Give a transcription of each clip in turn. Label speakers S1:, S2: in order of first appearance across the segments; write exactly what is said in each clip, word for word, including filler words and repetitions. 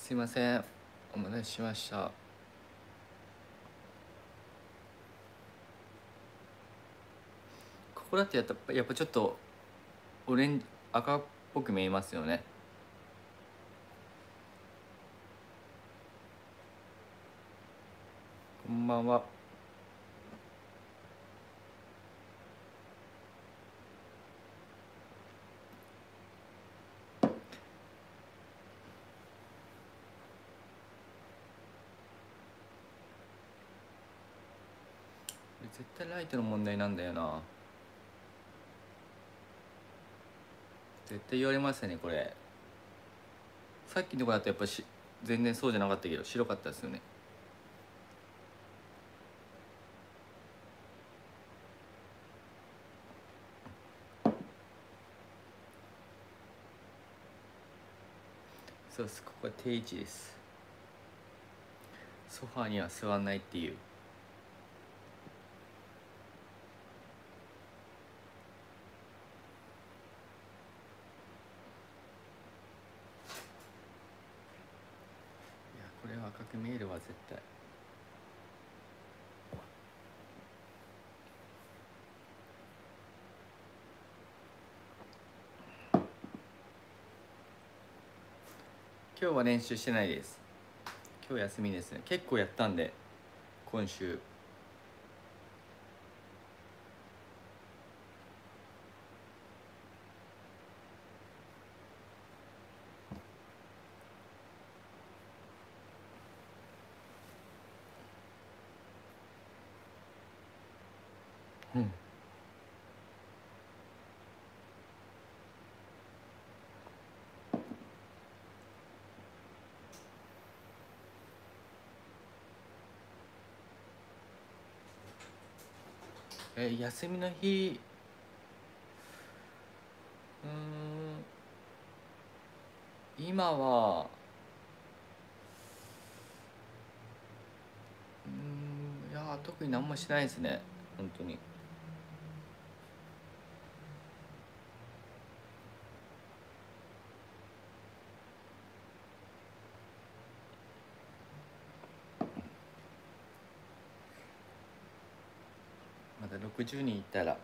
S1: すいません、お待たせしました。ここだってやっぱやっぱちょっとオレンジ赤っぽく見えますよね。こんばんは。絶対ライトの問題なんだよな。絶対言われますよねこれ。さっきのとこだとやっぱし全然そうじゃなかったけど白かったですよね。そうです、ここは定位置です。ソファーには座らないっていう。いやこれは赤く見えるわ絶対。今日は練習してないです。今日休みですね。結構やったんで今週。うん。え休みの日、うーん今はうーんいや特に何もしないですね本当に。まだろくじゅうにんいったら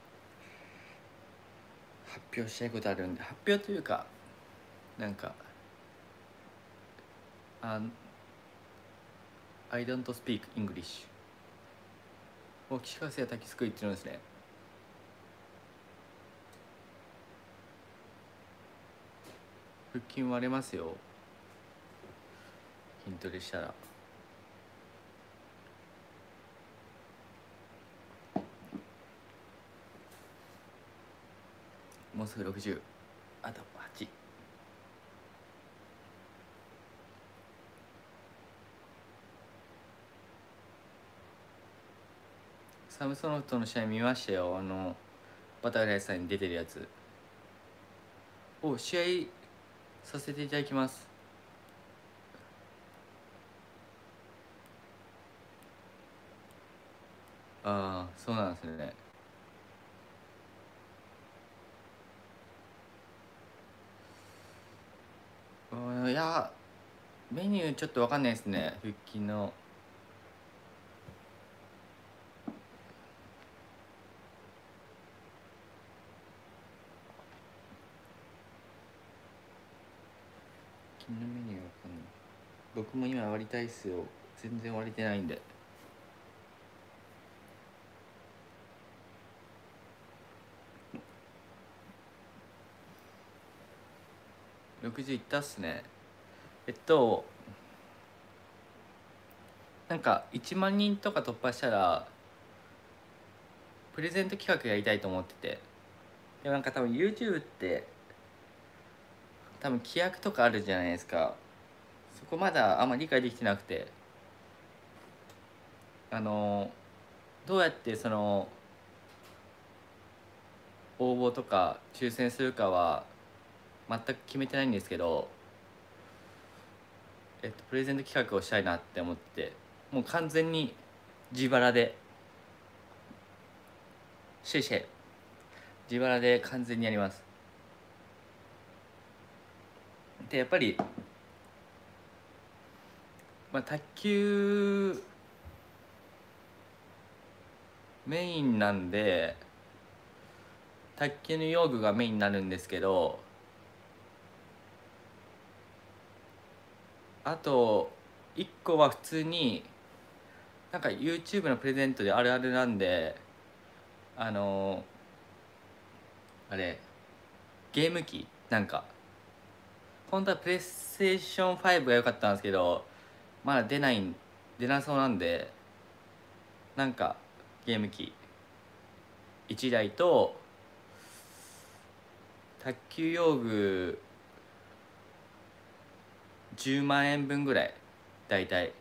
S1: 発表したいことあるんで、発表というかなんかあ I don't speak English を岸川生滝すくいっていうのですね。腹筋割れますよ筋トレしたら。もうすぐろくじゅう、あとはち。サムソノフとの試合見ましたよ。あのバタフライさんに出てるやつを試合させていただきます。ああそうなんですね。うんいやメニューちょっと分かんないですね腹筋の。腹筋のメニュー分かんない。僕も今割りたいっすよ。全然割れてないんで。ろくじゅういったっすね。えっとなんかいちまん人とか突破したらプレゼント企画やりたいと思ってて。でもなんか多分 YouTube って多分規約とかあるじゃないですか。そこまだあんま理解できてなくて、あのどうやってその応募とか抽選するかは全く決めてないんですけど、えっと、プレゼント企画をしたいなって思って、もう完全に自腹でシェイシェイ自腹で完全にやります。でやっぱりまあ、卓球メインなんで卓球の用具がメインになるんですけど、あといっこは普通になんか YouTube のプレゼントであるあるなんで、あのあれゲーム機、なんか本当はプレイステーションファイブが良かったんですけど、まだ出ない出なそうなんで、なんかゲーム機いちだいと卓球用具じゅうまんえんぶんぐらい、だいたい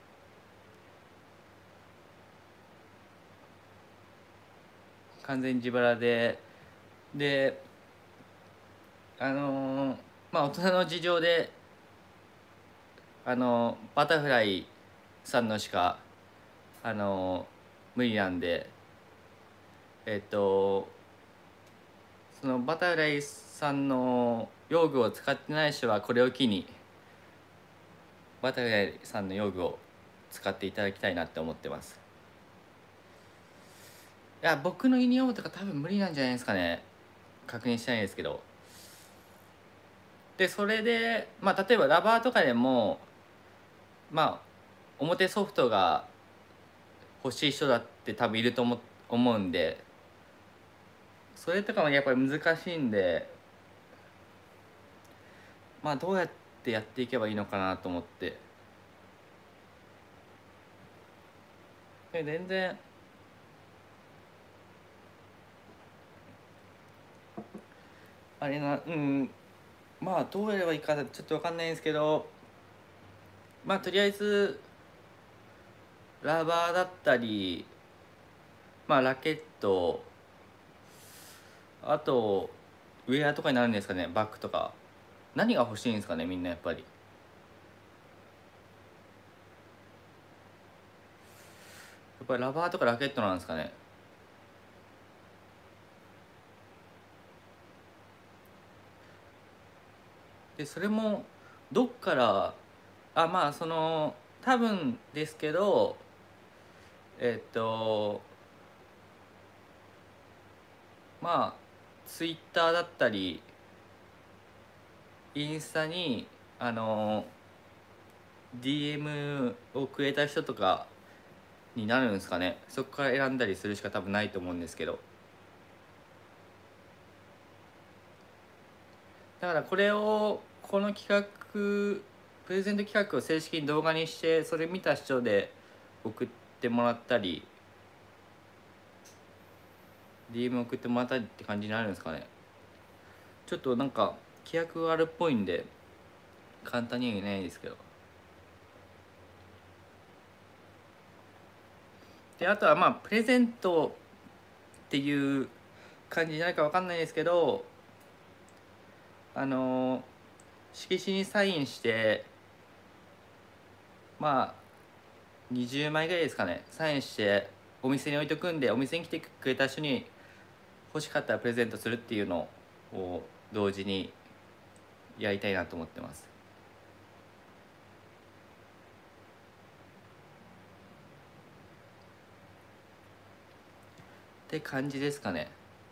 S1: 完全に自腹で、であのーまあ大人の事情で、あのーバタフライさんのしか、あのー無理なんで、えっとそのバタフライさんの用具を使ってない人はこれを機にバタフライさんの用具を使っていただきたいなって思ってます。いや僕のユニフォームとか多分無理なんじゃないですかね、確認したいんですけど。でそれでまあ例えばラバーとかでもまあ表ソフトが欲しい人だって多分いると思思うんで、それとかもやっぱり難しいんで、まあどうやってやっていけばいいのかなと思って。で全然あれな、うんまあどうやればいいかちょっと分かんないんですけど、まあとりあえずラバーだったり、まあラケット、あとウェアとかになるんですかね、バッグとか。何が欲しいんですかねみんなやっぱり。やっぱりラバーとかラケットなんですかね。でそれもどっから、あまあその多分ですけど、えっとまあツイッターだったりインスタにあの ディーエム をくれた人とかになるんですかね。そこから選んだりするしか多分ないと思うんですけど、だからこれをこの企画プレゼント企画を正式に動画にして、それ見た人で送ってもらったり ディーエム 送ってもらったりって感じになるんですかね。ちょっとなんか規約があるっぽいんで簡単には言えないですけど。であとはまあプレゼントっていう感じになるか分かんないですけど、あの色紙にサインして、まあにじゅうまいぐらいですかね、サインしてお店に置いとくんで、お店に来てくれた人に欲しかったらプレゼントするっていうのを同時にやりたいなと思ってます。って感じですかね。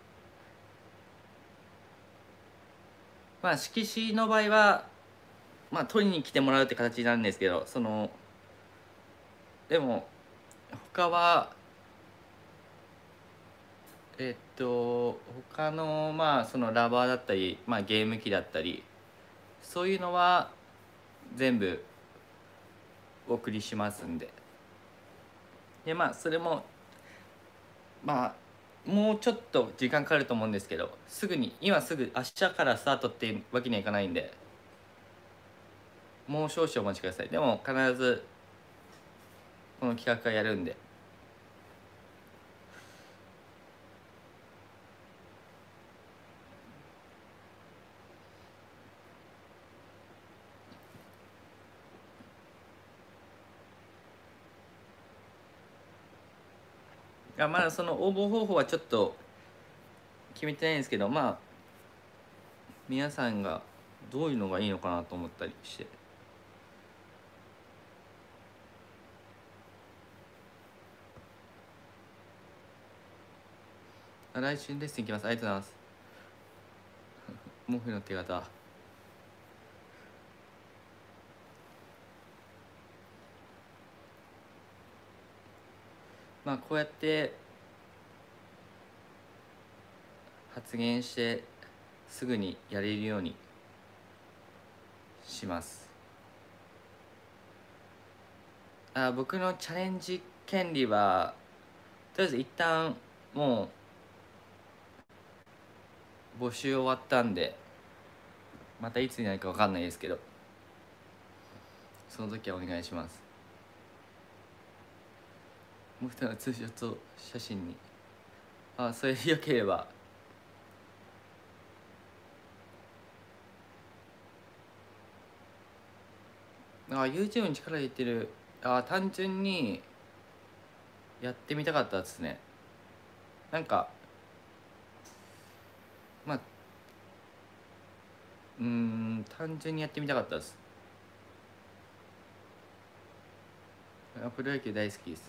S1: まあ色紙の場合はまあ取りに来てもらうって形になるんですけど、そのでも他はえっと他のまあそのラバーだったり、まあ、ゲーム機だったりそういうのは全部お送りしますんで。でまあそれもまあもうちょっと時間かかると思うんですけど、すぐに今すぐ明日からスタートっていうわけにはいかないんで、もう少々お待ちください。でも必ずこの企画はやるんで。いやまだその応募方法はちょっと決めてないんですけど、まあ皆さんがどういうのがいいのかなと思ったりして。 来週レッスン行きます。ありがとうございます。毛布の手形。まあこうやって発言してすぐにやれるようにします。あ、僕のチャレンジ権利はとりあえず一旦もう募集終わったんで、またいつになるか分かんないですけど、その時はお願いします。もう一人のツーショット写真に、あ、それでよければ。あ、YouTube に力入れてる。あ、単純にやってみたかったですね。なんかまあうーん単純にやってみたかったです。プロ野球大好きです。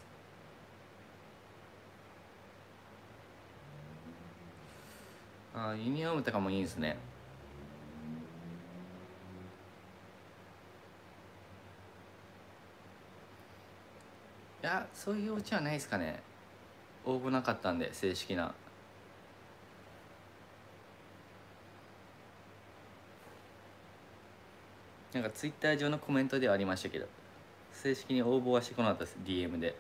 S1: あ、ユニフォームとかもいいですね。いや、そういうオチはないですかね。応募なかったんで、正式な。なんかツイッター上のコメントではありましたけど、正式に応募はしてこなかったです。 ディーエム で。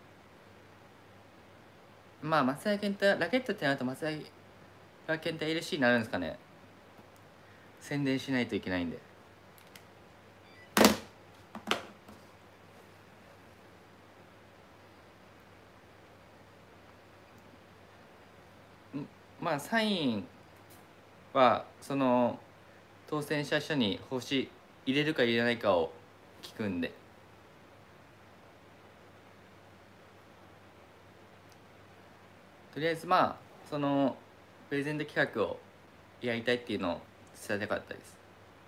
S1: まあ松田健太ラケットってなると松田健太 エルシー になるんですかね。宣伝しないといけないんで。まあサインはその当選者書に星入れるか入れないかを聞くんで、とりあえずまあそのプレゼント企画をやりたいっていうのを伝えたかったです。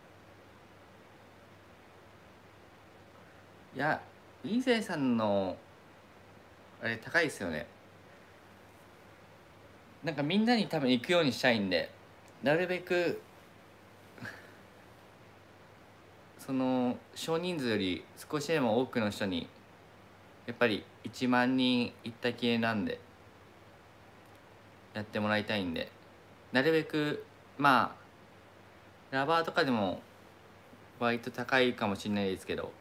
S1: いや、イーゼさんのあれ高いですよね。なんかみんなに多分行くようにしたいんで、なるべくその少人数より少しでも多くの人に、やっぱりいちまん人いった系なんでやってもらいたいんで、なるべくまあラバーとかでも割と高いかもしれないですけど、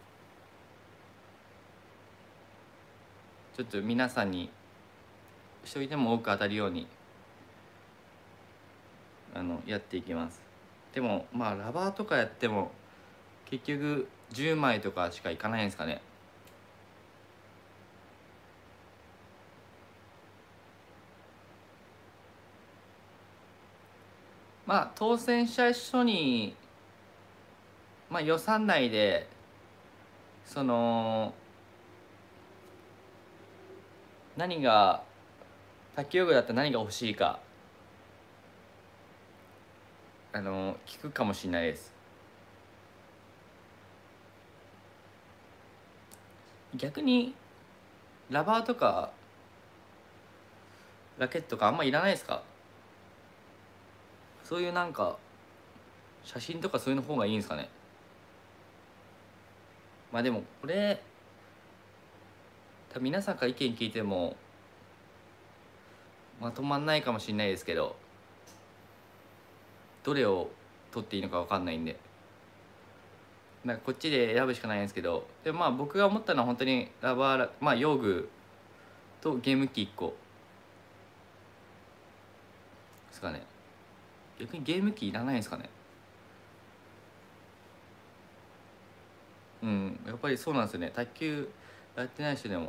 S1: ちょっと皆さんに一人でも多く当たるようにあのやっていきます。でもまあラバーとかやっても結局じゅうまいとかしかいかないんですかね。まあ当選者書に、まあ、予算内でその何が卓球部だったら何が欲しいかあの聞くかもしれないです。逆にラバーとかラケットとかあんまいらないですか。そういうなんか写真とかそういうの方がいいんですかね。まあでもこれ多分皆さんから意見聞いてもまとまんないかもしれないですけど、どれを取っていいのか分かんないんで、なんかこっちで選ぶしかないんですけど、でもまあ僕が思ったのは本当にラバー、まあ用具とゲーム機いっこですかね。逆にゲーム機いらないんですかね。うん、やっぱりそうなんですよね。卓球やってない人でも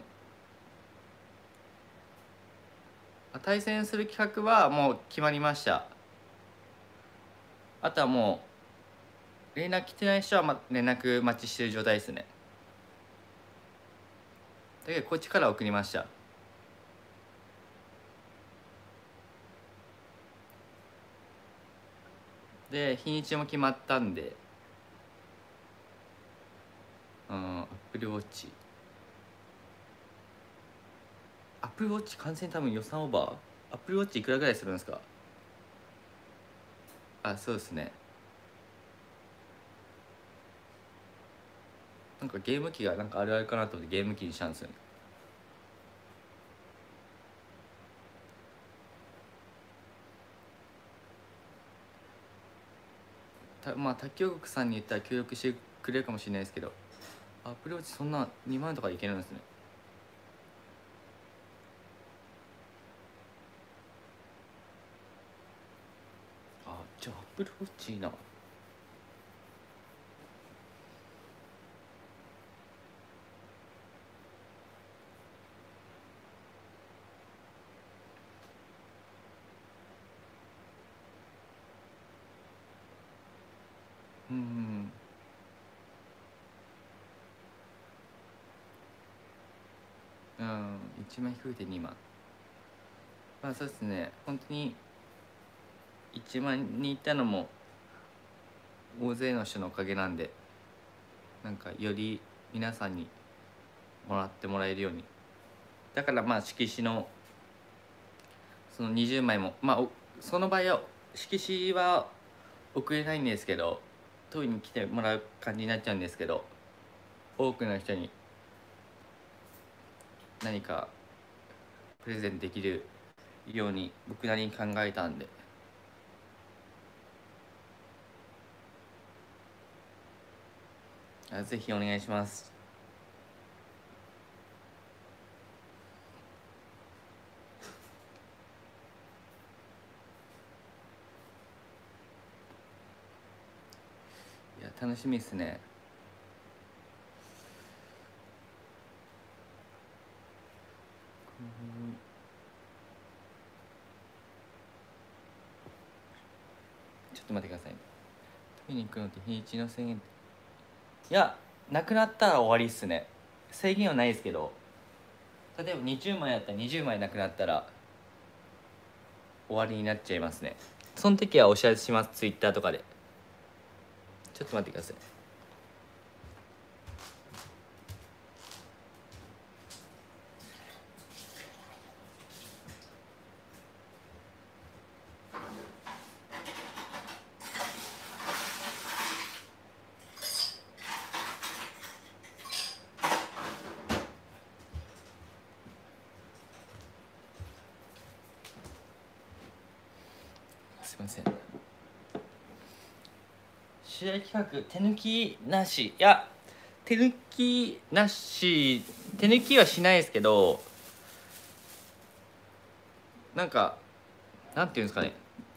S1: 対戦する企画はもう決まりました。あとはもう連絡来てない人はま連絡待ちしてる状態ですね。だけどこっちから送りました。で日にちも決まったんで、うん、アップルウォッチアップルウォッチ完全に多分予算オーバー。 アップルウォッチいくらぐらいするんですか？あ、そうですね。なんかゲーム機がなんかあるあるかなと思ってゲーム機にしたんですよね。たまあ卓球国さんに言ったら協力してくれるかもしれないですけど、アップルウォッチそんなにまんとかでいけるんですね。あ、じゃあアップルウォッチいいな。うんうん、いちまん低くてにまん。まあそうですね、本当にいちまんにいったのも大勢の人のおかげなんで、なんかより皆さんにもらってもらえるように、だからまあ色紙のそのにじゅうまいもまあその場合は色紙は送れないんですけど、当院に来てもらう感じになっちゃうんですけど、多くの人に何かプレゼントできるように僕なりに考えたんで、ぜひお願いします。いや楽しみですね。ちょっと待ってください。トイレに行くのって日にちの制限、いやなくなったら終わりっすね。制限はないですけど、例えばにじゅうまいやったらにじゅうまいなくなったら終わりになっちゃいますね。その時はお知らせします、ツイッターとかで。ちょっと待ってください。すいません。試合企画手抜きなし、いや手抜きなし、手抜きはしないですけど、なんかなんていうんですかね、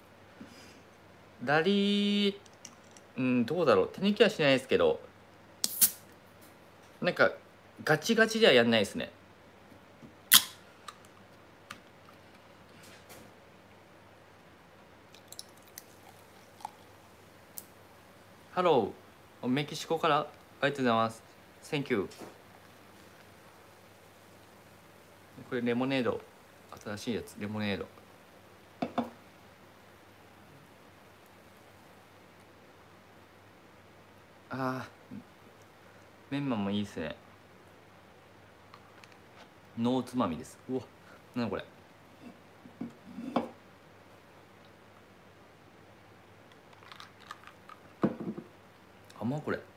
S1: ラリー、うんどうだろう、手抜きはしないですけど、なんかガチガチではやんないですね。ハロー、メキシコからありがとうございます。Thank you。これレモネード、新しいやつ、レモネード。ああ、メンマもいいですね。ノーつまみです。うわ、なんだこれ。甘っこれ。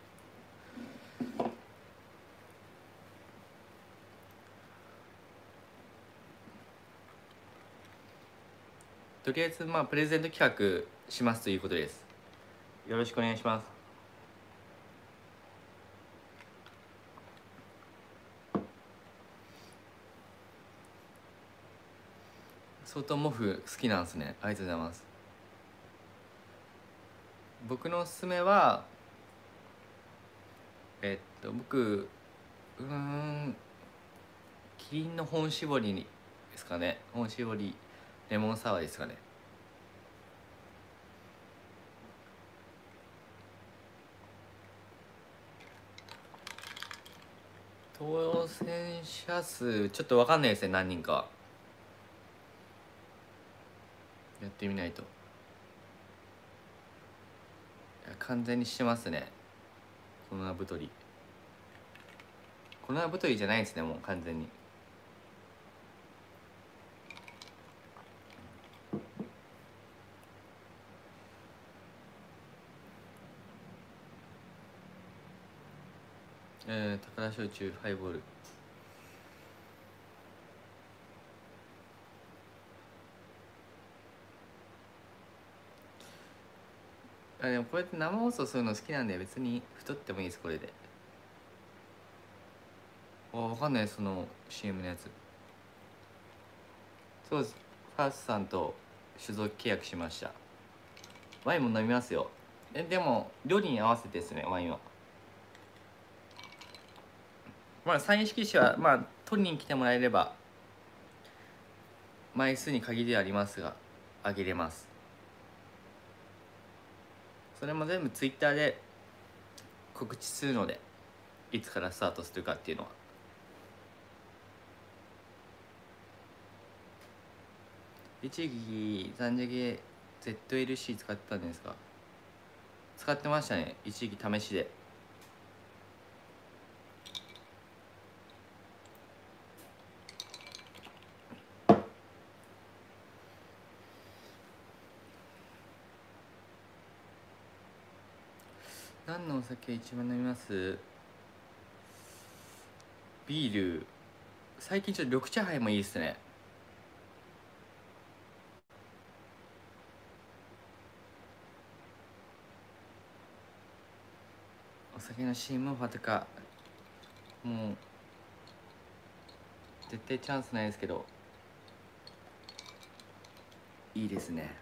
S1: とりあえずまあプレゼント企画しますということです。よろしくお願いします。相当モフ好きなんですね。ありがとうございます。僕のおすすめはえっと僕うーんキリンの本搾りにですかね。本搾りレモンサワーですかね。当選者数ちょっと分かんないですね、何人か。やってみないと。いや完全にしてますね、この名太り。この名太りじゃないですね、もう完全に。 えー、高田焼酎ハイボール。あでもこうやって生放送するの好きなんで別に太ってもいいです。これで。あ分かんない、その シーエム のやつ。そうです、ファーストさんと酒造契約しました。ワインも飲みますよ。えでも料理に合わせてですね、ワインは。まあサイン色紙はまあ取りに来てもらえれば枚数に限りはありますがあげれます。それも全部ツイッターで告知するので、いつからスタートするかっていうのは。一時期残ジャケ ゼットエルシー 使ってたんですか？使ってましたね、一時期試しで。何のお酒一番飲みます？ビール、最近ちょっと緑茶杯もいいですね。お酒の シーエム オファーとかもう絶対チャンスないですけどいいですね。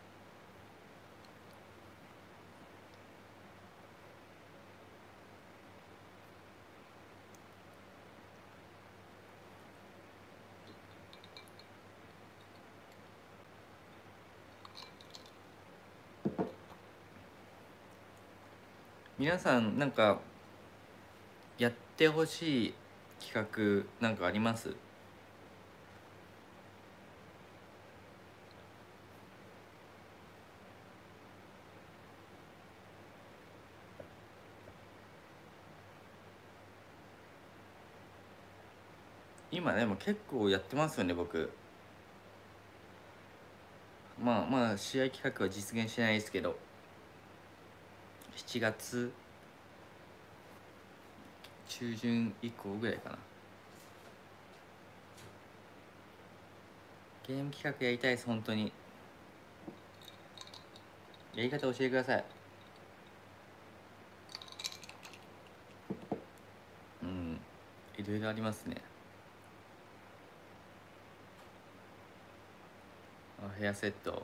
S1: 皆さんなんかやってほしい企画なんかあります？今でも結構やってますよね僕。まあまあ試合企画は実現してないですけど、しちがつ中旬以降ぐらいかな。ゲーム企画やりたいです。本当にやり方教えてください。うん、いろいろありますね。あヘアセット、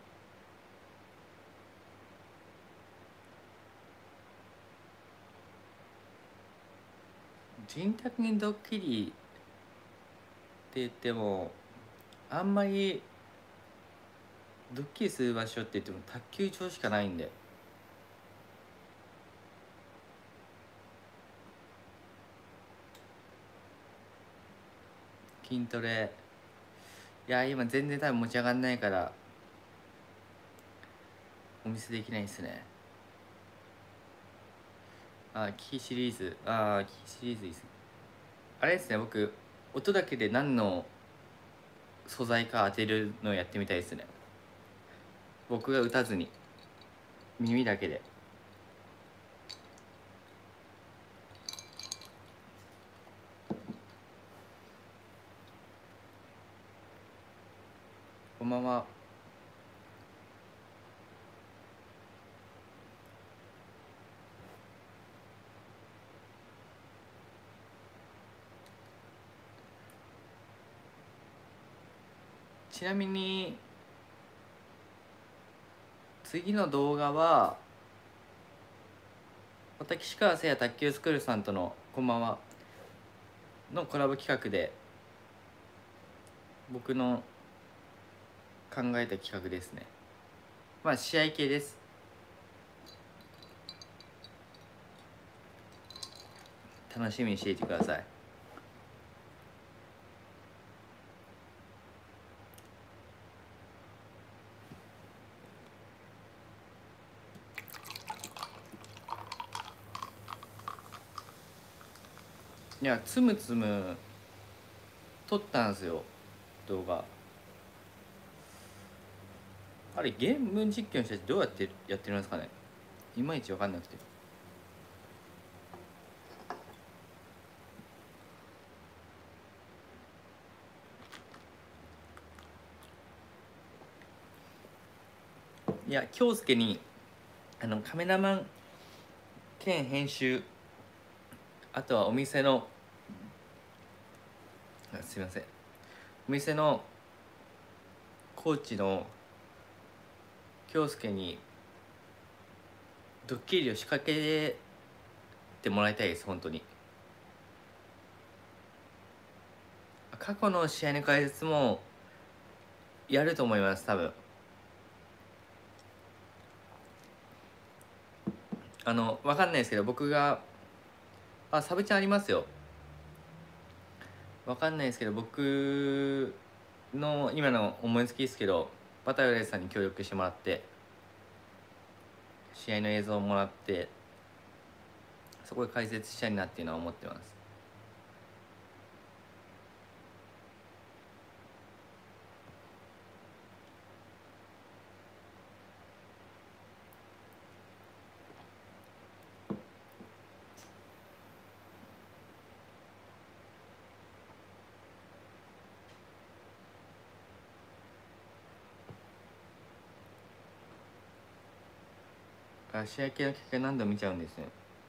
S1: 人宅にドッキリって言ってもあんまりドッキリする場所って言っても卓球場しかないんで。筋トレ、いや今全然多分持ち上がんないからお見せできないですね。あキーシリーズ、あキーシリーズいいですね。あれですね、僕音だけで何の素材か当てるのをやってみたいですね。僕が打たずに耳だけで。こんばんは。ちなみに次の動画は私川瀬谷卓球スクールさんとのこんばんはのコラボ企画で、僕の考えた企画ですね。まあ試合系です。楽しみにしていてください。いやつむつむ撮ったんですよ動画。あれゲーム実況の人たちどうやってやってるんですかね、いまいち分かんなくて。 いや京介にあのカメラマン兼編集、あとはお店のあすいませんお店のコーチの京介にドッキリを仕掛けてもらいたいです。本当に過去の試合の解説もやると思います。多分あの分かんないですけど、僕があサブチャンありますよ。分かんないですけど、僕の今の思いつきですけど、バタフライさんに協力してもらって試合の映像をもらって、そこで解説したいなっていうのは思ってます。あ試合系の結果何度も見ちゃうんですね。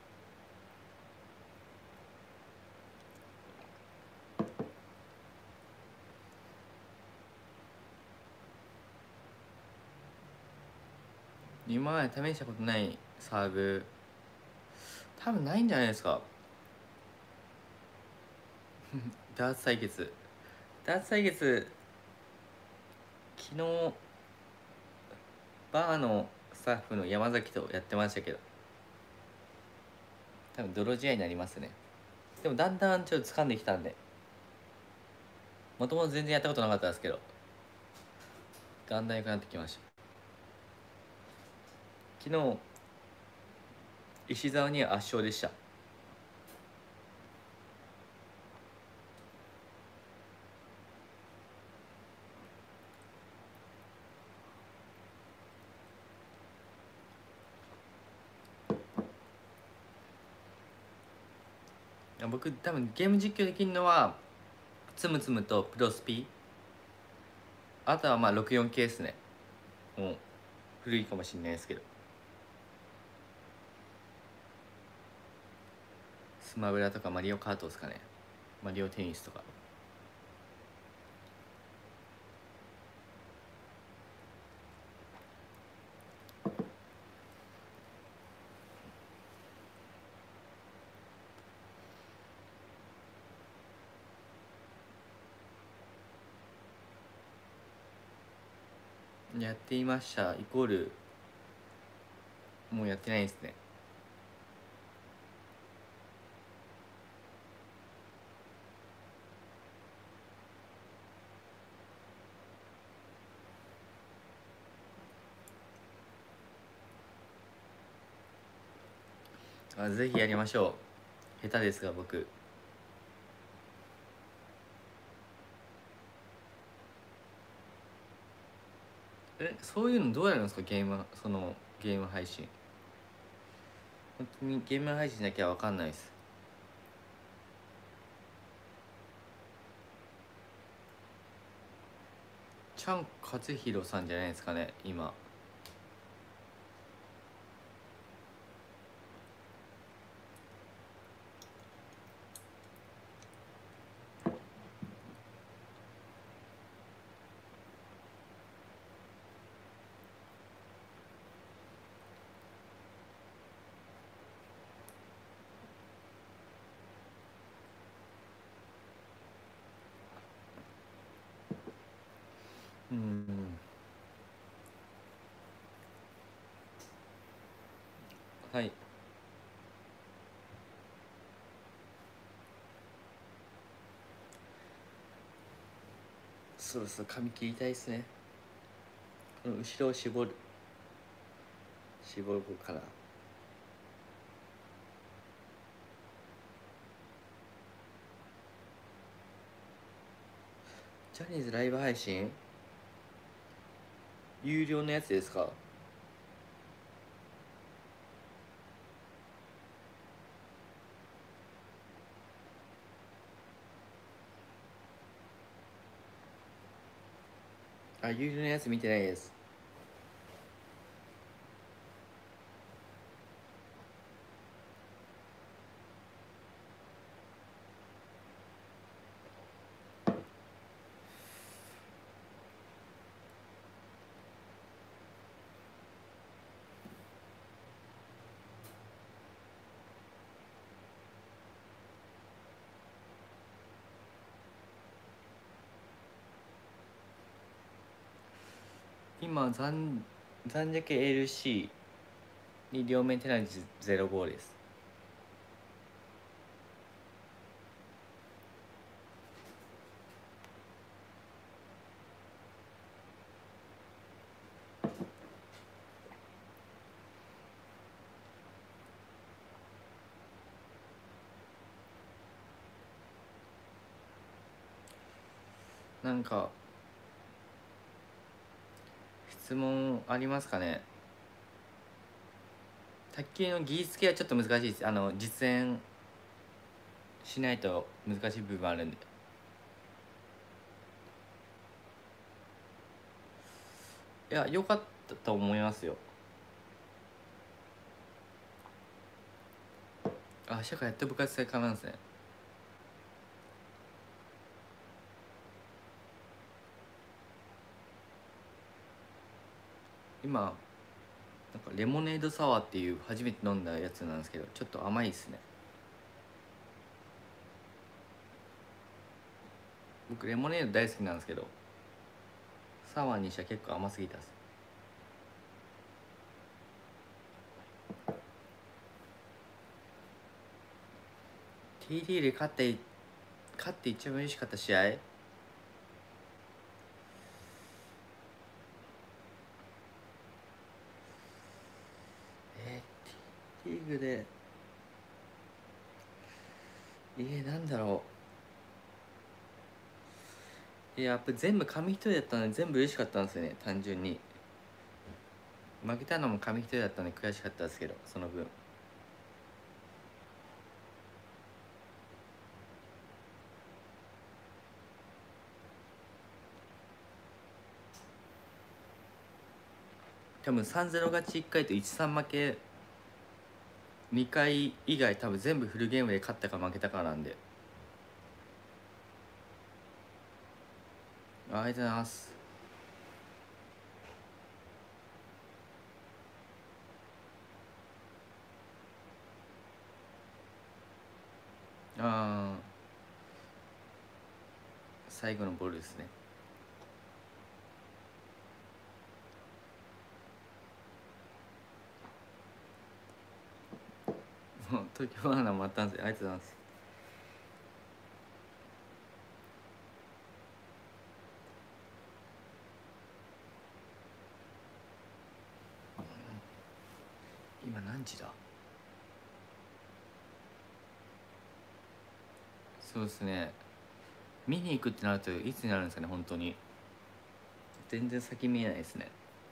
S1: 今まで試したことないサーブ多分ないんじゃないですか。ダーツ対決ダーツ対決昨日バーのスタッフの山崎とやってましたけど、多分泥試合になりますね。でもだんだんちょっと掴んできたんで、もともと全然やったことなかったですけど、だんだん良くなってきました。昨日石澤には圧勝でした。僕多分ゲーム実況できるのはつむつむとプロスピ、あとはまあろくじゅうよん系ですね。もう古いかもしれないですけど、スマブラとかマリオカートですかね。マリオテニスとか。やっていましたイコールもうやってないですね。あぜひやりましょう。下手ですが僕。えそういうのどうやるんですか。ゲームそのゲーム配信、本当にゲーム配信だけは分かんないです。チャン勝弘さんじゃないですかね今。うんはい。そろそろ髪切りたいですね。この後ろを絞る絞るから。ジャニーズライブ配信有料のやつですか。あ有料のやつ見てないです。 今残残弱 エルシー に両面テナリジゼロごです。なんか質問ありますかね。卓球の技術系はちょっと難しいです。あの実演しないと難しい部分あるんで。いや良かったと思いますよ。あ、社会やっと部活でかなんですね。今なんかレモネードサワーっていう初めて飲んだやつなんですけど、ちょっと甘いですね。僕レモネード大好きなんですけど、サワーにしては結構甘すぎたっす。ティーディー で勝って勝って一番嬉しかった試合、えー、T リーグでえー、なんだろう。いややっぱ全部紙一重だったので全部嬉しかったんですよね。単純に負けたのも紙一重だったので悔しかったですけど、その分多分 さんゼロ 勝ちいっかいと いちたいさん 負けにかい以外多分全部フルゲームで勝ったか負けたかなんで。ありがとうございます。ああ最後のボールですね。もう東京バナナもあったんですよ。ありがとうございます。今何時だ。そうですね、見に行くってなるといつになるんですかね。本当に全然先見えないですね。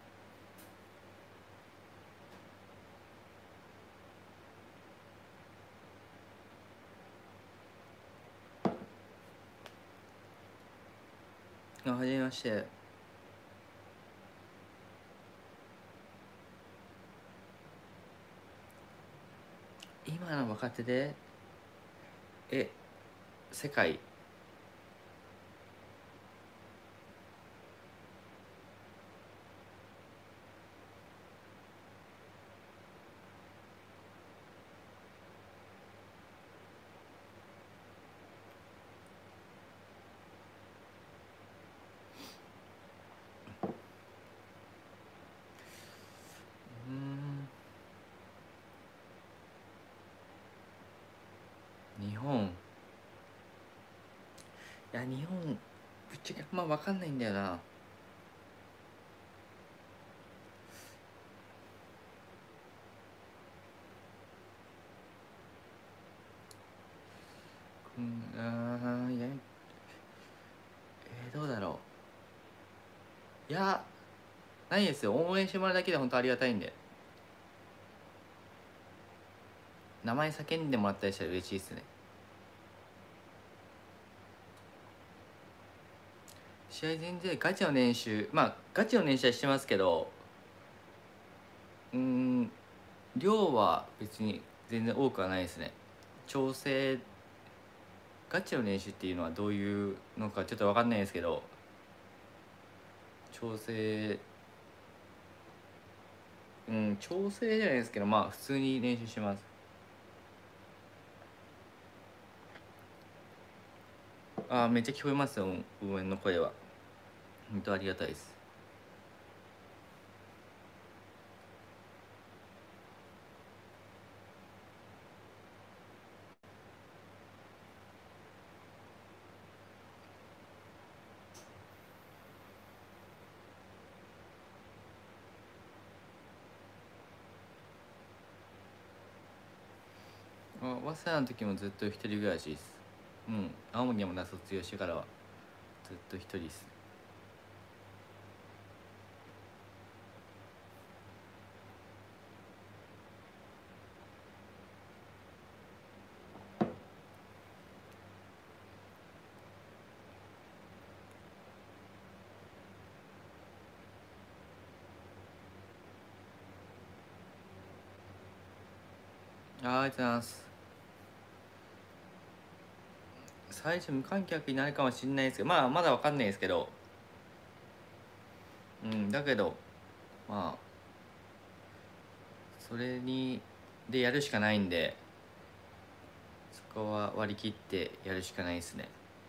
S1: あ、はじめまして。今の若手でえ世界、うーん日本、いや日本ぶっちゃけあんま分かんないんだよな。うんあーいやえー、どうだろう。いやないですよ。応援してもらうだけで本当ありがたいんで。名前叫んでもらったりしたら嬉しいですね。試合全然ガチの練習、まあガチの練習はしてますけど、うーん量は別に全然多くはないですね。調整、ガチの練習っていうのはどういうのかちょっと分かんないですけど、調整、うん調整じゃないですけど、まあ普通に練習します。あーめっちゃ聞こえますよ、応援の声は。本当ありがたいです。 あ早稲田の時もずっと一人暮らしです。うん、青森山田卒業してからはずっと一人です。あありがとうございます。最初無観客になるかもしれないですけど、まあまだわかんないですけど、うん、だけどまあそれにでやるしかないんで、そこは割り切ってやるしかないですね。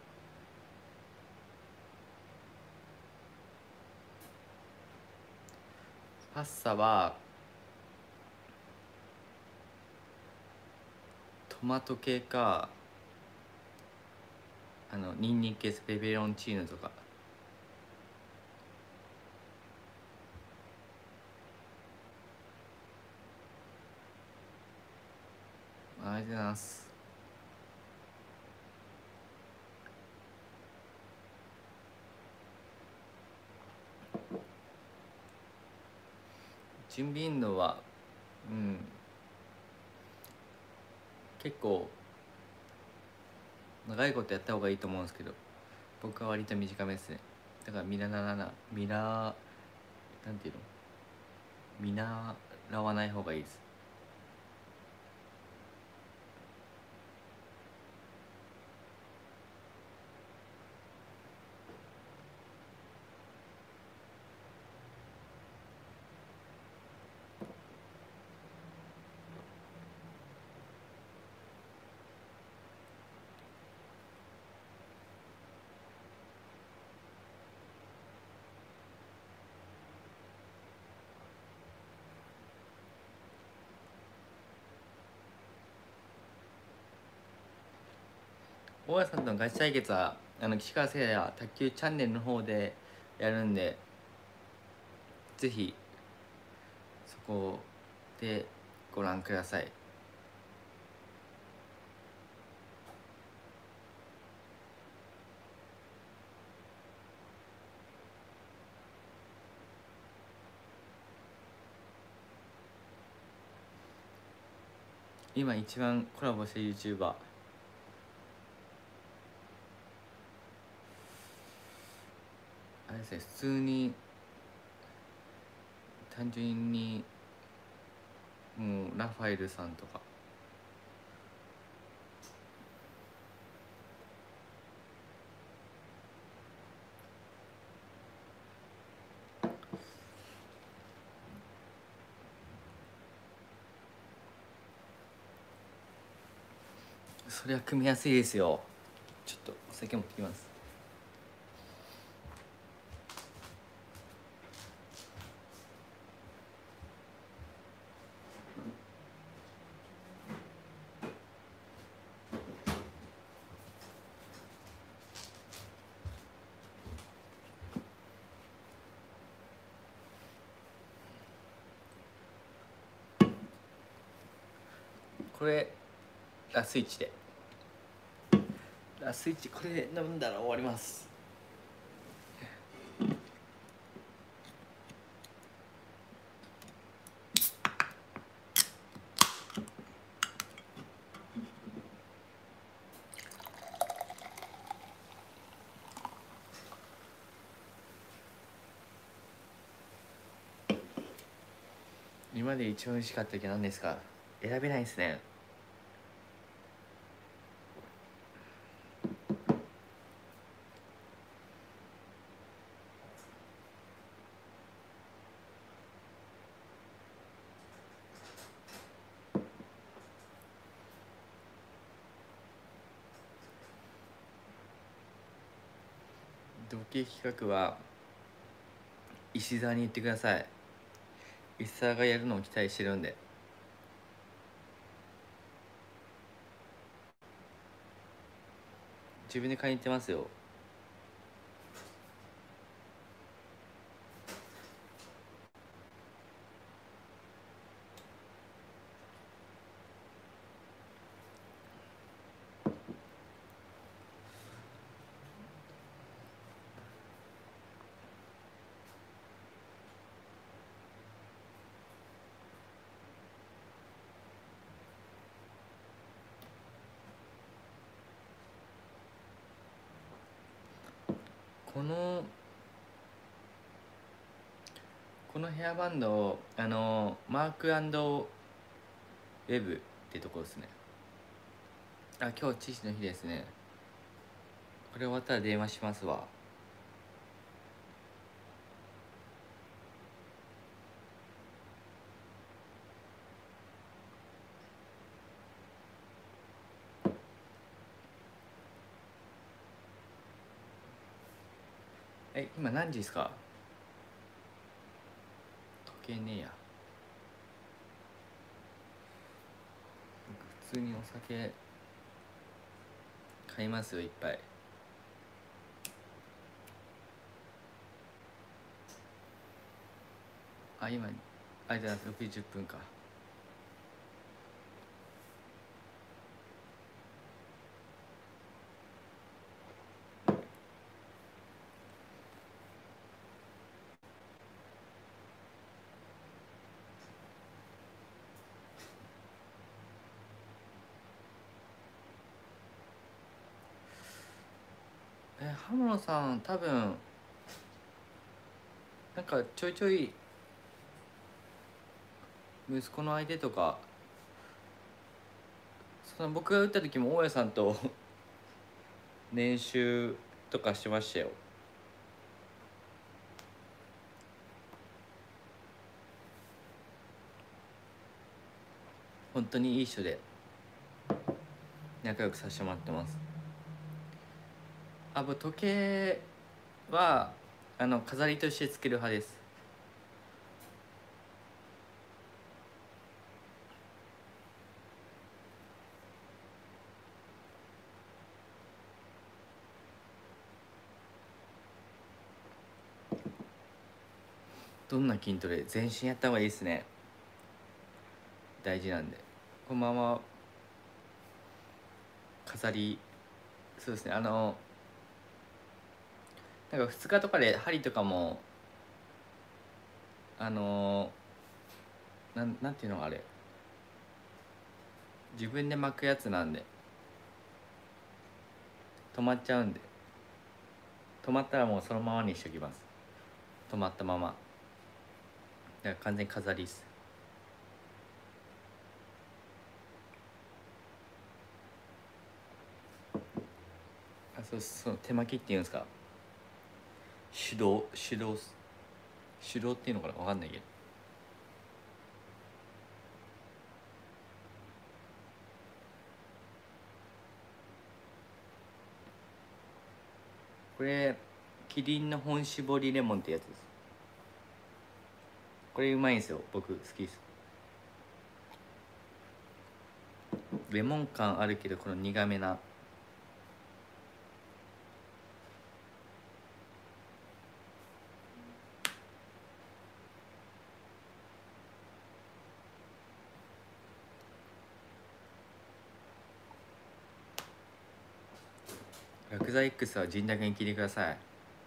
S1: パスタはトマト系か、あのニンニク系ペペロンチーノとか。ありがとうございます。準備運動はうん結構長いことやった方がいいと思うんですけど、僕は割と短めですね。だから見習わな見習なんていうの見習わない方がいいです。大家さんとのガチ対決はあの岸川誠也卓球チャンネルの方でやるんで、ぜひそこでご覧ください。今一番コラボしてる YouTuber、 あれですね、普通に単純にもうラファエルさんとか。それは組みやすいですよ。ちょっとお酒持ってきます。これラスイチでラスイチこれ飲んだら終わります。今まで一番美味しかった時何ですか？選べないですね。同系企画は石澤に言ってください。石澤がやるのを期待してるんで。自分で買いに行ってますよ。 このこのヘアバンドをあのマーク&ウェブってとこですね。あ、今日父の日ですね。これ終わったら電話しますわ。え、今何時ですか？時計ねえや。普通にお酒買いますよ、いっぱい。あ、今あ、じゃあろくじじゅっぷんか。え、浜野さん多分なんかちょいちょい息子の相手とか、その僕が打った時も大家さんと練習とかしましたよ。本当にいい人で仲良くさせてもらってます。あ、僕時計はあの飾りとしてつける派です。どんな筋トレ？全身やった方がいいですね。大事なんで。このまま飾り、そうですね、あのなんかふつかとかで針とかもあのなんなんていうのあれ、自分で巻くやつなんで止まっちゃうんで、止まったらもうそのままにしときます。止まったままだから完全に飾りっす。あ、そうそう、手巻きっていうんですか？手動手動っす。手動っていうのかな、わかんないけど。これキリンの本搾りレモンってやつです。これうまいんですよ、僕好きです。レモン感あるけどこの苦めな。薬剤 X は潤沢に聞いてください。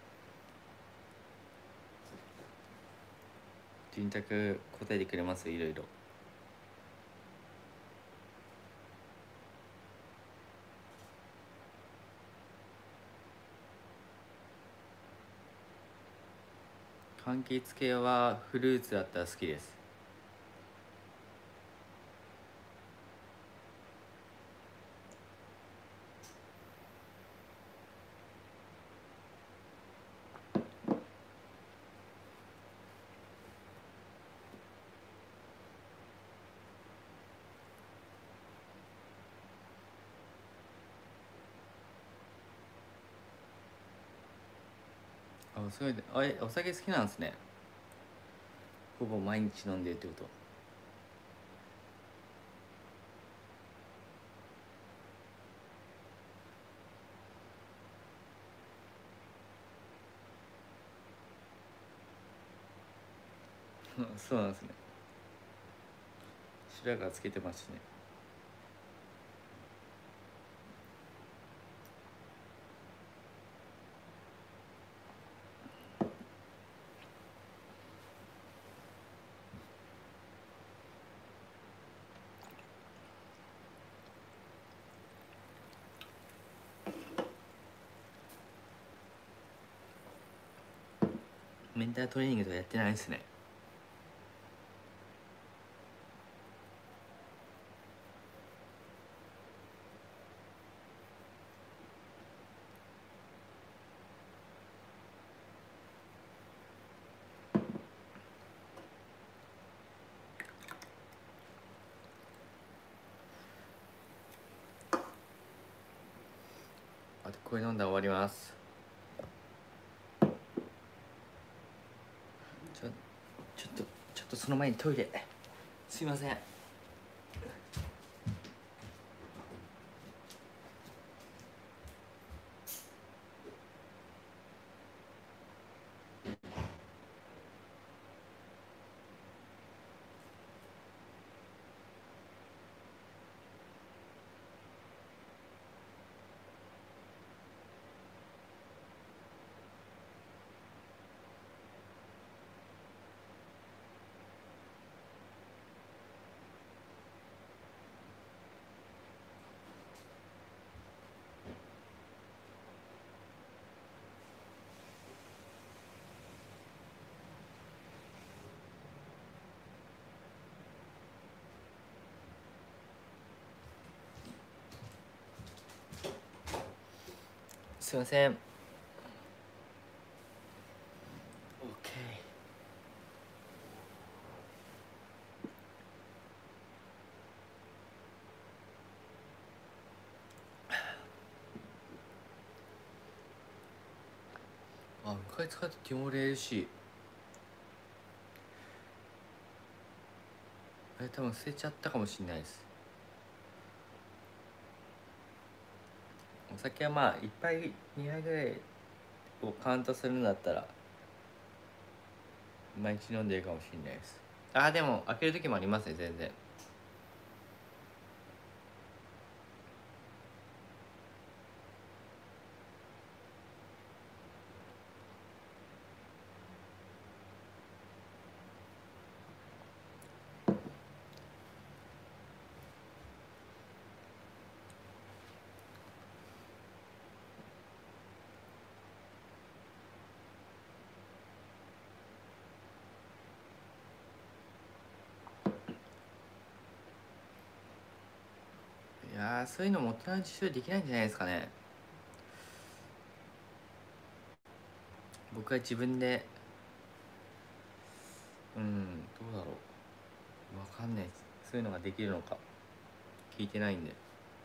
S1: 潤沢答えてくれますよ、いろいろ。柑橘系はフルーツだったら好きです。あ、すごいね。あ、え、お酒好きなんですね。ほぼ毎日飲んでるってこと。そうなんですね。白髪つけてますね。 メンタルトレーニングとかやってないですね。あとこれ飲んだら終わります。ちょちょっとちょっとその前にトイレすいません。すいません。 OK。 あ、一回使ってティモレーシー、あれ多分捨てちゃったかもしれないです。お酒はまあいっぱいにはいぐらいをカウントするんだったら毎日飲んでるかもしれないです。あーでも開ける時もありますね、全然。いやーそういうのも大人の自習できないんじゃないですかね。僕は自分で、うんどうだろう、わかんないです。そういうのができるのか聞いてないんで。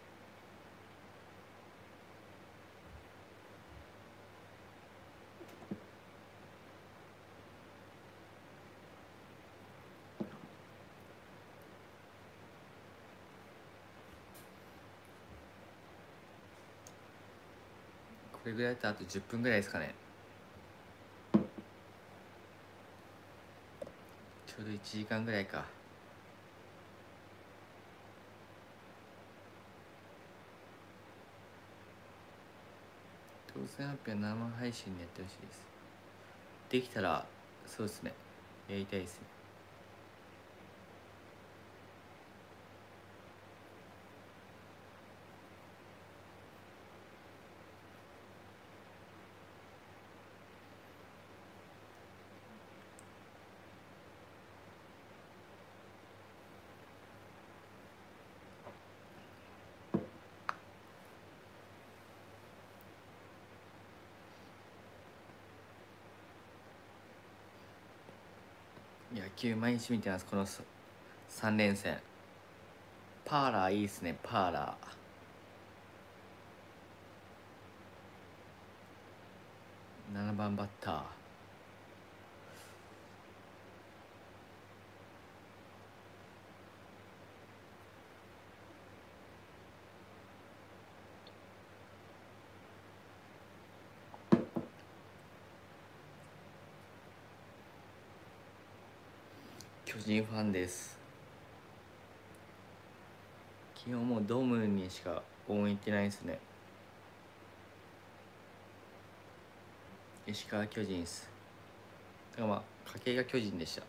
S1: これぐらいだとあとじゅっぷんぐらいですかね。ちょうどいちじかんぐらいか。当選発表生配信でやってほしいです。できたらそうですね、やりたいですね。野球毎日見てます、このさん連戦。パーラーいいっすね、パーラーななばんバッター。巨人ファンです。基本もうドームにしか応援行ってないですね。石川巨人っす。だからまあ家系が巨人でした。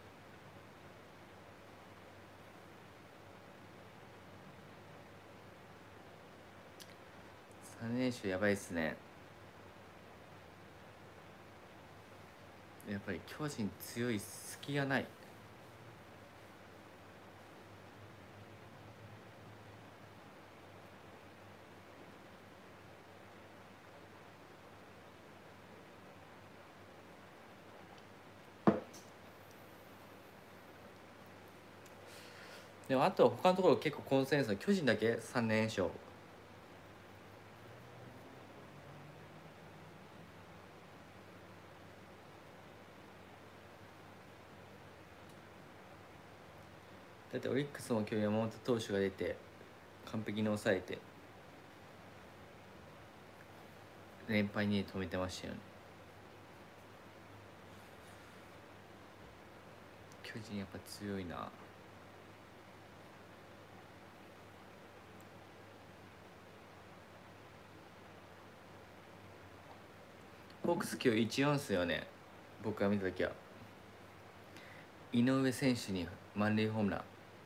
S1: さん連勝やばいっすね。 やっぱり巨人強い、隙がない。でもあと他のところ結構コンセンサス、巨人だけさんねん連勝。だってオリックスも今日山本投手が出て完璧に抑えて連敗に止めてましたよね。巨人やっぱ強いな。ホークス今日いちよんっすよね、僕が見た時は。井上選手に満塁ホームラン。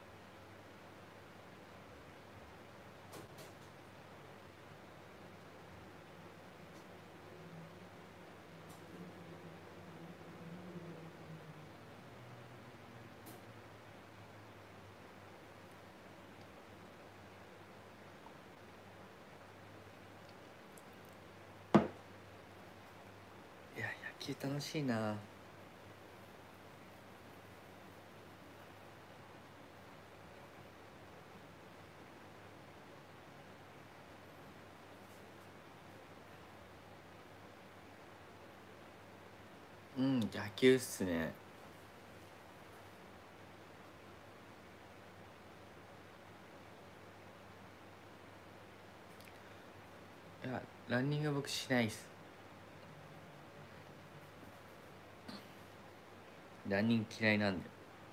S1: いや野球楽しいな。うん野球っすね。いやランニング僕しないっす。ランニング嫌いなんで。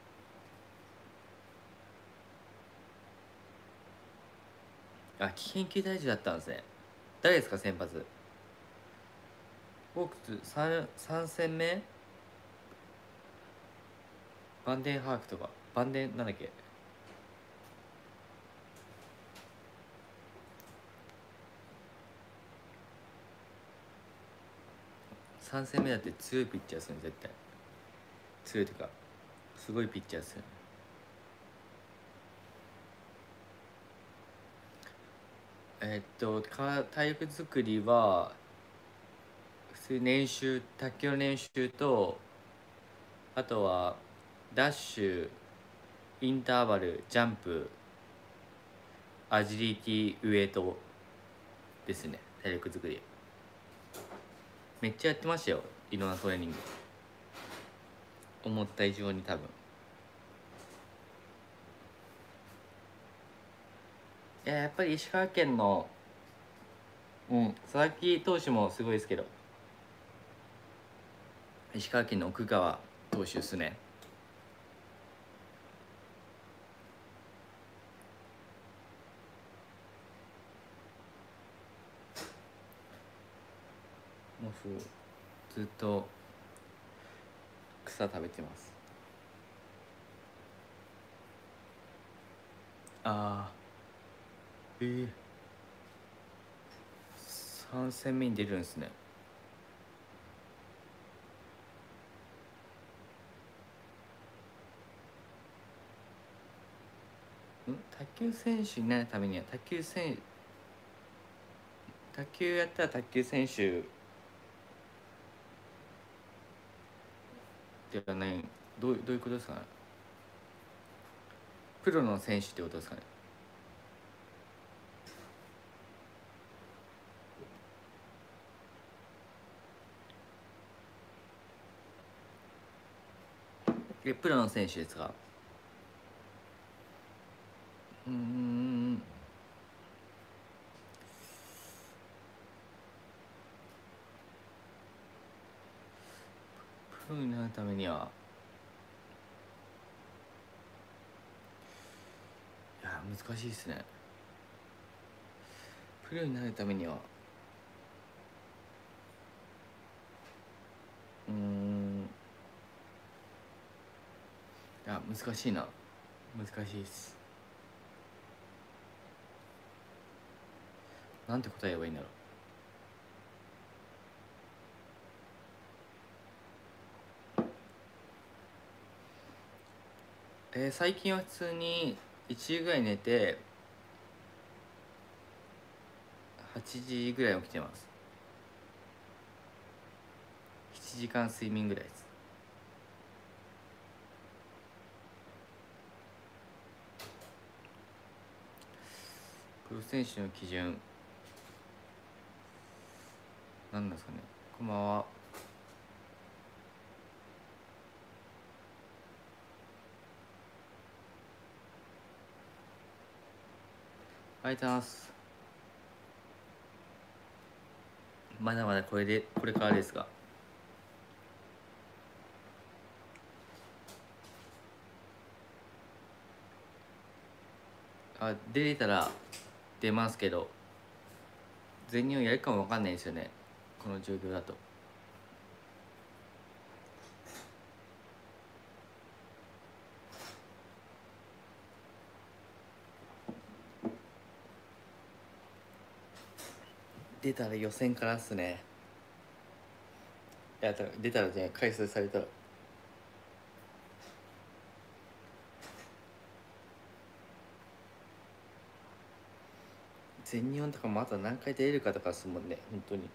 S1: あ危険球大事だったんですね。誰ですか先発。ホークス 3, 3戦目バンデンハークとかバンデンなんだっけ。さん戦目だって強いピッチャーですよね絶対。強いとかすごいピッチャーですよね。えーっとか体力作りは普通に練習、卓球の練習と、あとはダッシュ、インターバル、ジャンプ、アジリティ、ウエイトですね。体力作りめっちゃやってましたよ、いろんなトレーニング。思った以上に多分。いややっぱり石川県のうん佐々木投手もすごいですけど、石川県の奥川投手ですね。もうずっと草食べてます。ああええー、さん戦目に出るんですね。ん卓球選手になるためには卓球選卓球やったら卓球選手ではない。どうどういうことですかね。プロの選手ってことですかね。えプロの選手ですか。うーんプロになるためにはいや難しいですね。プロになるためにはうーんいや難しいな。難しいです。なんて答えればいいんだろえー最近は普通にいちじぐらい寝てはちじぐらい起きてます。しちじかん睡眠ぐらいです。プロ選手の基準なんですかね。こんばんは。ありがとうございます。まだまだこれでこれからですが、あ出れたら出ますけど、全日本やるかも分かんないですよね、この状況だと。出たら予選からっすね。いや出たらね、開催されたら。全日本とかもあと何回出れるかとかですもんね、本当に。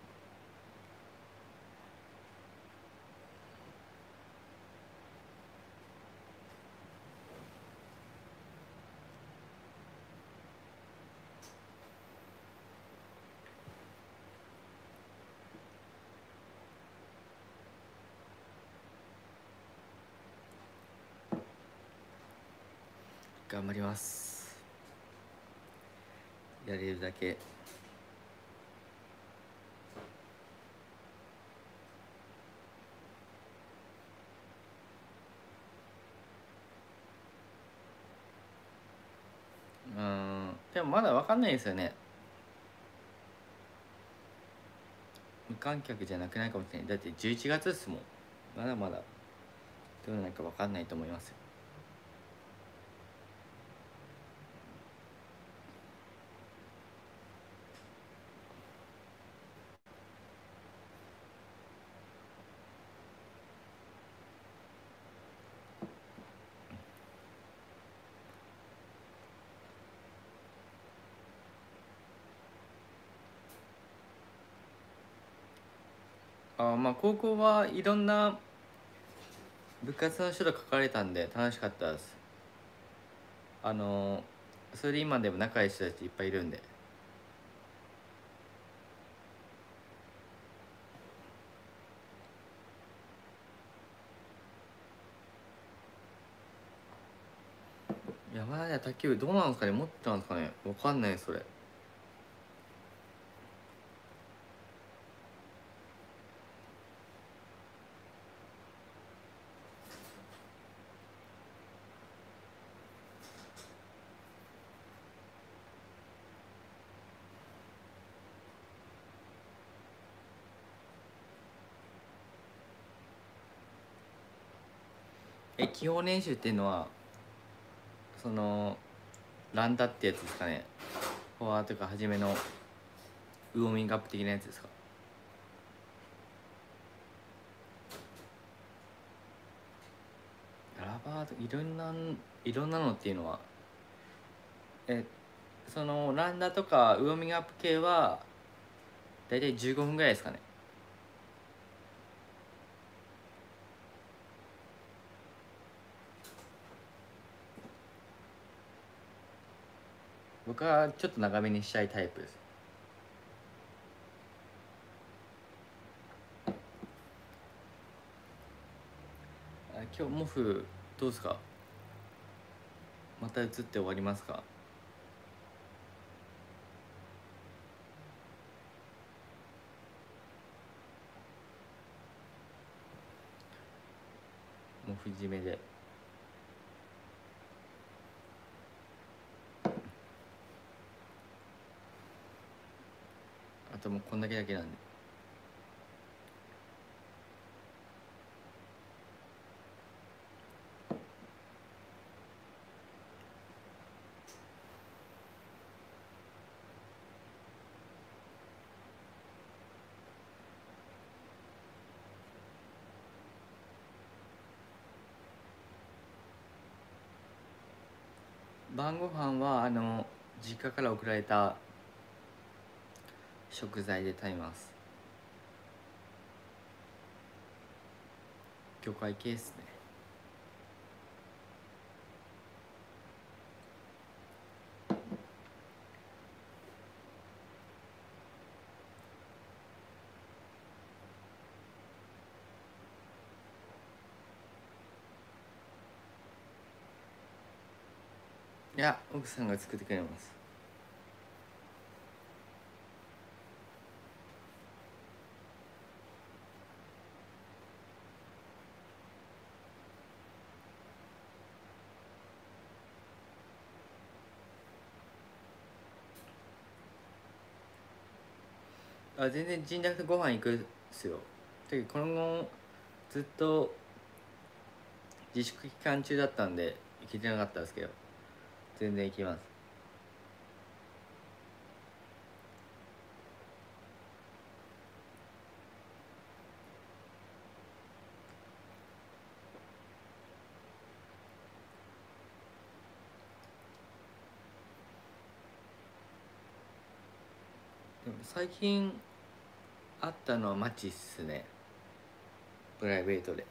S1: 頑張ります。やれるだけ。うん、でもまだ分かんないですよね。無観客じゃなくないかもしれない。だってじゅういちがつですもん。まだまだどうなるか分かんないと思いますよ。あまあ高校はいろんな部活の人と書かれたんで楽しかったです。あのそれで今でも仲いい人たちいっぱいいるんで。山田卓球部どうなんですかね、持ってたんですかね、わかんないそれ。え基本練習っていうのはそのランダってやつですかね。フォアとか初めのウォーミングアップ的なやつですか。ラバーといろんないろんなのっていうのはえそのランダとかウォーミングアップ系はだいたいじゅうごふんぐらいですかね。僕はちょっと長めにしたいタイプです。あ今日モフどうですか、また映って終わりますか。モフ締めで。あともうこんだけだけなんで。 晩ご飯はあの実家から送られた食材で食べます。魚介系ですね。いや、奥さんが作ってくれます。あ、全然陣略とご飯行くっすよ。てかこの後ずっと自粛期間中だったんで行けてなかったんですけど、全然行きます。でも最近会ったのはマチっすね、プライベートで。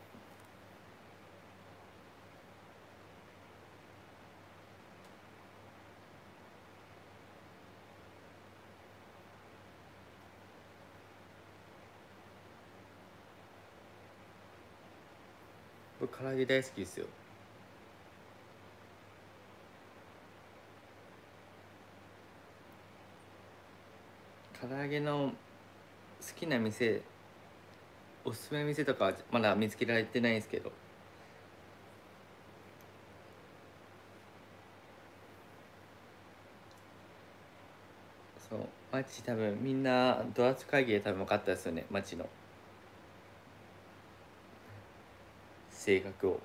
S1: 僕唐揚げ大好きですよ。唐揚げの好きな店、おすすめの店とかはまだ見つけられてないんですけど、そうマチ多分みんなドアツ会議で多分分かったですよね、マチの性格を。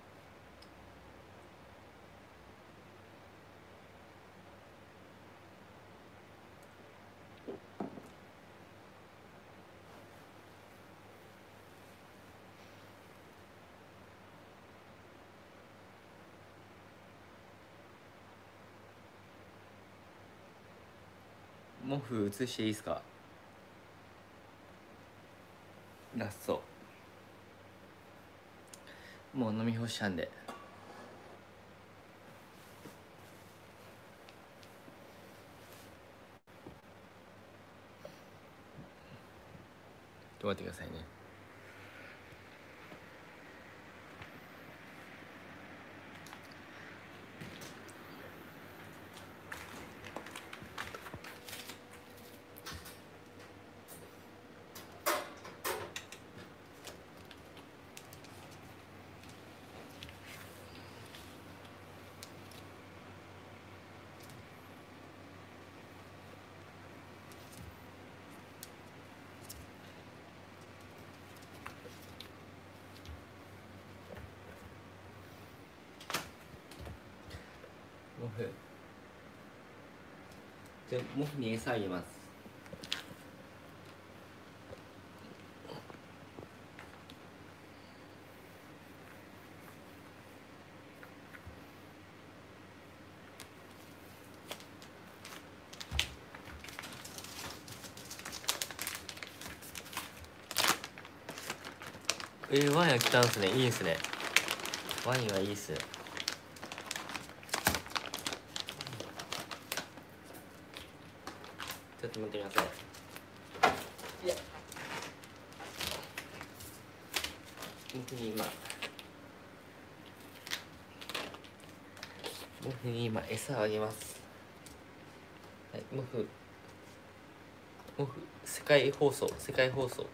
S1: 毛布移していいですか、ラスト。もう飲み干したんで。ちょっと待ってくださいね。毛布、じゃあ毛布に餌あげます。えー、ワインが来たんすね。いいですね。ワインはいいっす。ちょっと待ってください。いや、僕に今僕に今餌をあげます。はい、僕僕世界放送世界放送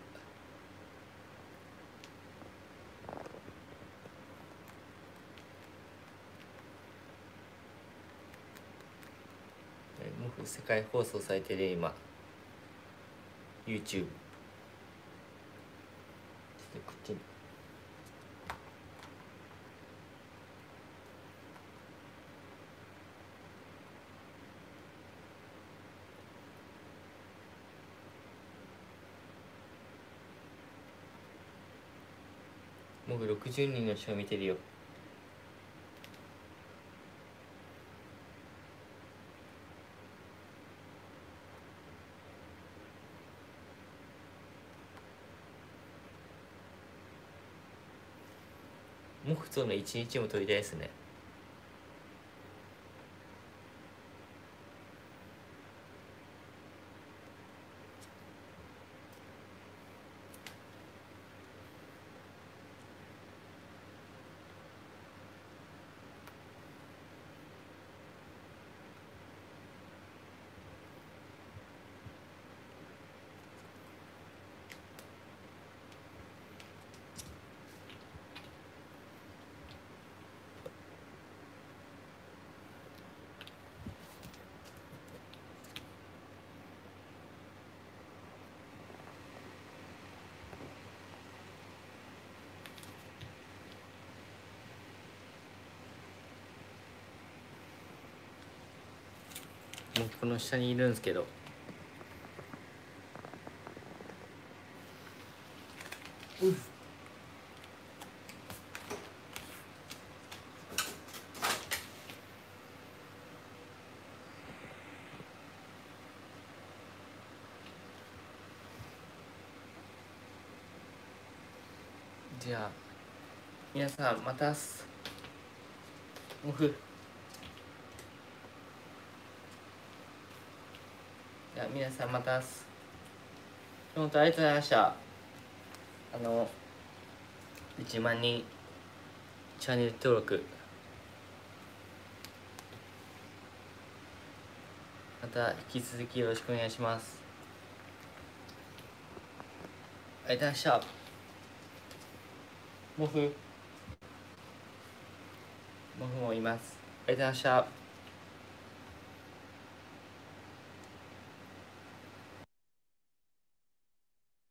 S1: 僕世界放送されてる今 YouTube。 ちょっとこっちに僕ろくじゅうにんの人が見てるよ。 もう普通の一日も撮りたいですね。もうこの下にいるんですけど、うん、じゃあ皆さんまたすもふじゃあ皆さんまたす本当ありがとうございました。あのいちまんにんチャンネル登録また引き続きよろしくお願いします。ありがとうございました。もふもふもいます。ありがとうございました。